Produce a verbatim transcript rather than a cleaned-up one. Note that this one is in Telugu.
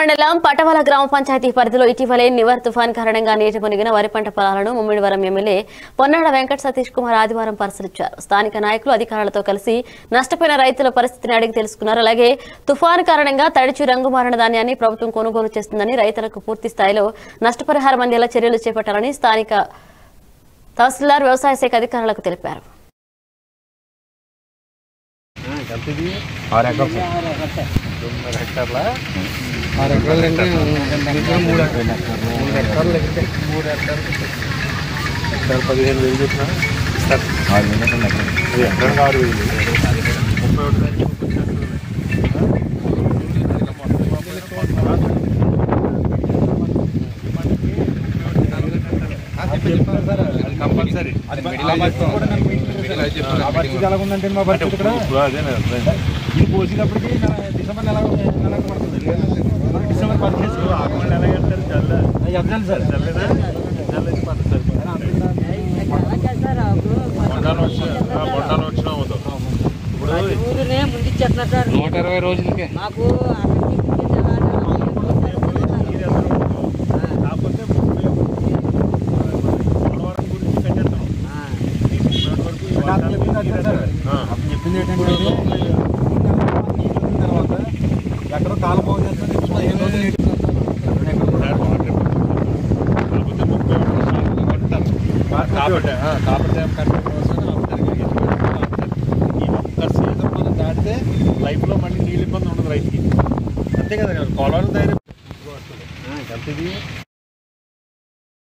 మండలం పటవాల గ్రామ పంచాయతీ పరిధిలో ఇటీవలే నివర్ తుఫాన్ కారణంగా నీట మునిగిన వరి పంట పొలాలను ముమ్మిడివరం ఎమ్మెల్యే పొన్నాడ వెంకట సతీష్ కుమార్ ఆదివారం పరిశీలించారు. స్థానిక నాయకులు అధికారులతో కలిసి నష్టపోయిన రైతుల పరిస్థితిని అడిగి తెలుసుకున్నారు. అలాగే తుఫాన్ కారణంగా తడిచి రంగు మారిన ధాన్యాన్ని ప్రభుత్వం కొనుగోలు చేస్తుందని, రైతులకు పూర్తి స్థాయిలో నష్టపరిహారం అందేలా చర్యలు చేపట్టాలని స్థానిక తహసీల్దార్ వ్యవసాయ శాఖ అధికారులకు తెలిపారు. ఆరు ఎకరాలు అంటే మూడు మూడు ఎకరాలు లేకపోతే మూడు ఎకరాలు ఎకరాలు పదిహేను వేలు చెప్పిన ఇస్తారు. ఆరు వేలు ఎకరానికి ఆరు వేలు ముప్పై ఒకటి కంపల్సరీ ఎలాగుందంటే మా పరిస్థితి ఇక్కడ ఇది పోసినప్పటికీ డిసెంబర్ నెల నెలకు పడుతుంది. డిసెంబర్ పదిహేను చెప్తాను సార్ చల్లదా చల్లది పడుతుంది బొండాలు వచ్చిన బొండాలు వచ్చిన అవుతాం. ఇప్పుడు ముందు ఇచ్చేస్తున్నారు సార్. నూట ఇరవై రోజులకే మాకు కాకపోతే చెప్పింది ఏంటంటే తర్వాత ఎక్కడో కాలం బాగు చేస్తుంది. పదిహేను రోజులు కాబట్టి కాబట్టి ఈ ఒక్క సీజన్ మనం దాటితే లైఫ్లో మళ్ళీ నీళ్ళు ఇబ్బంది ఉండదు రైతుకి. అంతే కదా, పొలాలు ధైర్యం.